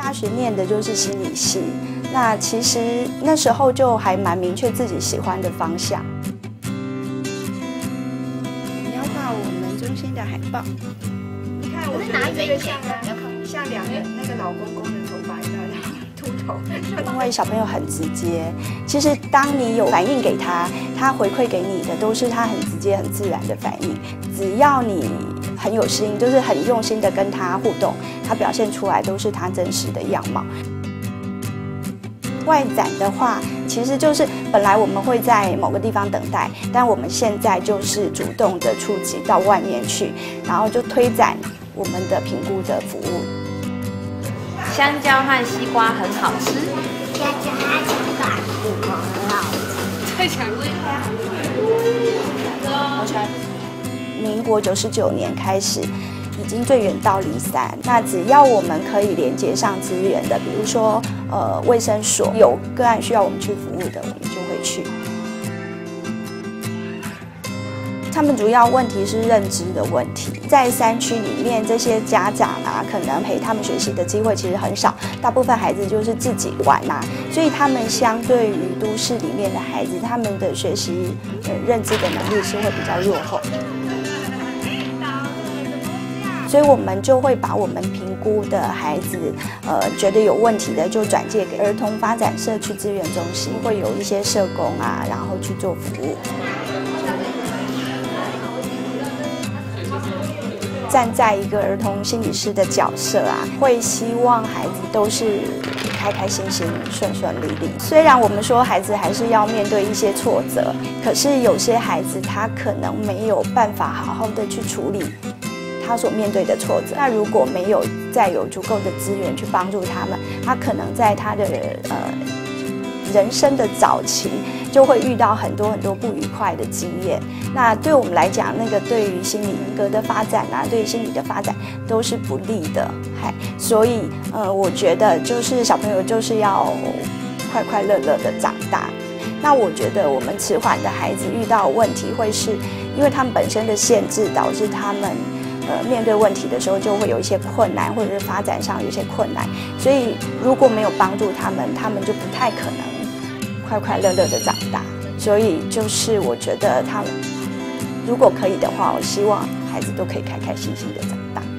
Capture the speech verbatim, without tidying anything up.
大学念的就是心理系，那其实那时候就还蛮明确自己喜欢的方向。你要画我们中心的海报，你看我觉得这个像啊，像两个那个老公公的头发，你知道吗？秃头。因为小朋友很直接，其实当你有反应给他，他回馈给你的都是他很直接、很自然的反应。只要你很有心，就是很用心的跟他互动，他表现出来都是他真实的样貌。外展的话，其实就是本来我们会在某个地方等待，但我们现在就是主动的出击到外面去，然后就推展我们的评估的服务。 香蕉和西瓜很好吃， 香蕉和西瓜很好吃。 太强烈了。 我穿。民国九十九年开始，已经最远到梨山。那只要我们可以连接上资源的，比如说呃卫生所有个案需要我们去服务的，我们就会去。他们主要问题是认知的问题，在山区里面，这些家长啊，可能陪他们学习的机会其实很少，大部分孩子就是自己玩啊，所以他们相对于都市里面的孩子，他们的学习呃认知的能力是会比较落后。所以我们就会把我们评估的孩子，呃，觉得有问题的，就转介给儿童发展社区资源中心，会有一些社工啊，然后去做服务。站在一个儿童心理师的角色啊，会希望孩子都是开开心心、顺顺利利。虽然我们说孩子还是要面对一些挫折，可是有些孩子他可能没有办法好好的去处理他所面对的挫折。那如果没有再有足够的资源去帮助他们，他可能在他的呃人生的早期就会遇到很多很多不愉快的经验。那对我们来讲，那个对于心理人格的发展啊，对于心理的发展都是不利的。嗨，所以呃，我觉得就是小朋友就是要快快乐乐的长大。那我觉得我们迟缓的孩子遇到问题，会是因为他们本身的限制，导致他们呃面对问题的时候就会有一些困难，或者是发展上有一些困难。所以如果没有帮助他们，他们就不太可能快快乐乐的长大。所以就是我觉得他们如果可以的话，我希望孩子都可以开开心心的长大。